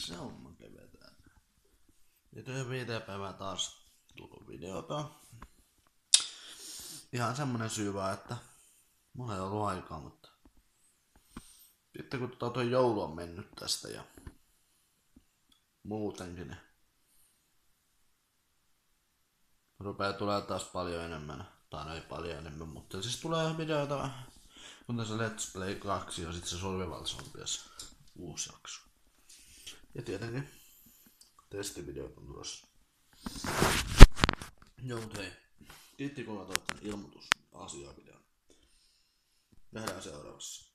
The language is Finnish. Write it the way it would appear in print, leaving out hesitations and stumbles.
Se on kevetään. Nyt on jo 5 päivää taas tullut videota. Ihan semmonen syy vaan, että mulla ei ollut aikaa, mutta sitten kun tuo joulu on mennyt tästä ja muutenkin, niin rupeaa tulee taas paljon enemmän. Tai no ei paljon enemmän, mutta siis tulee videoita kuten se Let's Play 2 ja sitten se Survival Zombies uusi jakso. Ja tietenkin testivideot on tulossa. Joo, mut hei. Kiitti kun katsoit tän ilmoitusasiaa videon. Nähdään seuraavassa.